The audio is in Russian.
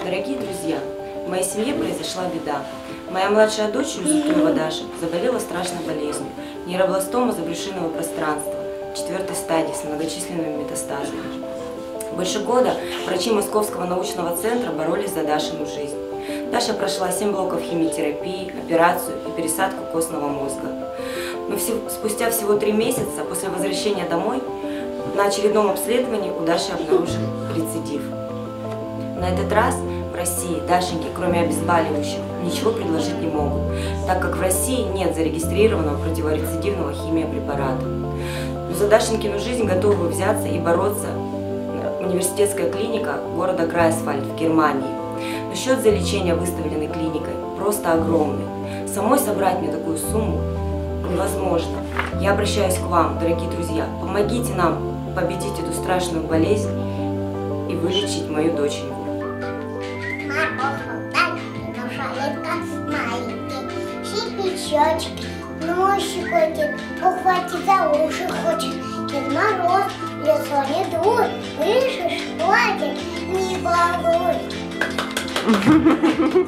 Дорогие друзья, в моей семье произошла беда. Моя младшая дочь Юзефова Даша заболела страшной болезнью – нейробластома забрюшинного пространства 4-й стадии с многочисленными метастазами. Больше года врачи Московского научного центра боролись за Дашину жизнь. Даша прошла 7 блоков химиотерапии, операцию и пересадку костного мозга. Но спустя всего 3 месяца после возвращения домой на очередном обследовании у Даши обнаружили рецидив. На этот раз в России Дашеньке, кроме обезболивающих, ничего предложить не могут, так как в России нет зарегистрированного противорецидивного химиопрепарата. Но за Дашенькину жизнь готовы взяться и бороться университетская клиника города Грайсвальд в Германии. Но счет за лечение, выставленный клиникой, просто огромный. Самой собрать мне такую сумму невозможно. Я обращаюсь к вам, дорогие друзья, помогите нам победить эту страшную болезнь и вылечить мою доченьку. Носик хочет, ухватить за уши хочет, Дед Мороз, лицо не дует, слышишь, хватит, не балуй.